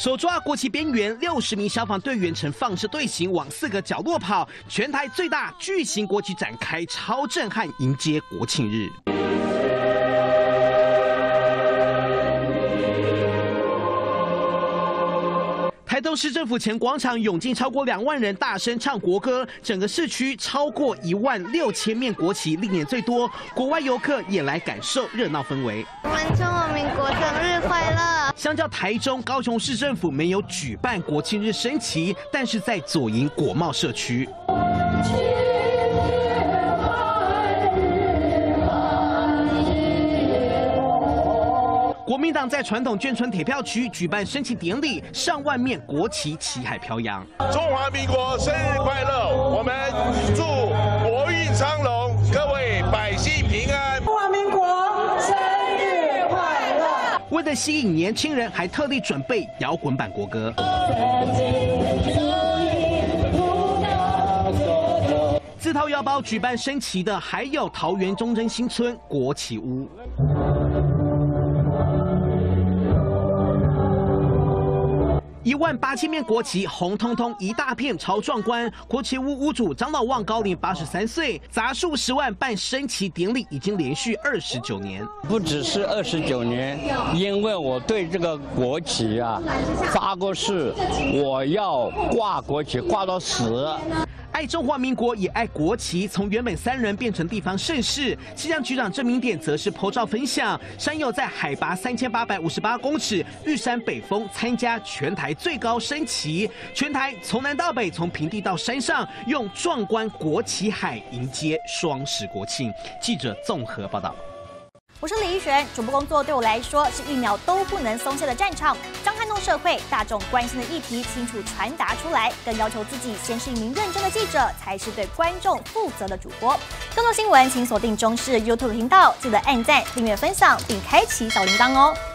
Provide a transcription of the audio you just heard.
手抓国旗边缘，60名消防队员呈放射队形往4个角落跑，全台最大巨型国旗展开，超震撼，迎接国庆日。 台东市政府前广场涌进超过2万人，大声唱国歌，整个市区超过16000面国旗，历年最多。国外游客也来感受热闹氛围。 我们中华民国生日快乐！ 相较台中、高雄市政府没有举办国庆日升旗，但是在左营国贸社区。 国民党在传统眷村铁票区举办升旗典礼，上万面国旗旗海飘扬。 中华民国生日快乐！我们祝国运昌隆，各位百姓平安。 中华民国生日快乐！ 为了吸引年轻人，还特地准备摇滚版国歌。自掏腰包举办升旗的，还有桃园忠贞新村国旗屋。 18000面国旗，红彤彤一大片，超壮观。国旗屋屋主张老旺高龄83岁，砸数10万办升旗典礼，已经连续29年。 不只是29年，因为我对这个国旗啊发过誓，我要挂国旗，挂到死。 爱中华民国也爱国旗，从原本3人变成地方盛事。气象局长郑明典则是 po 照分享，山友在海拔3858公尺玉山北峰参加全台最高升旗，全台从南到北，从平地到山上，用壮观国旗海迎接双十国庆。记者综合报道。 我是李依璇，主播工作对我来说是1秒都不能松懈的战场，将撼动社会大众关心的议题清楚传达出来，更要求自己先是一名认真的记者，才是对观众负责的主播。更多新闻请锁定中视 YouTube 频道，记得按赞、订阅、分享，并开启小铃铛哦。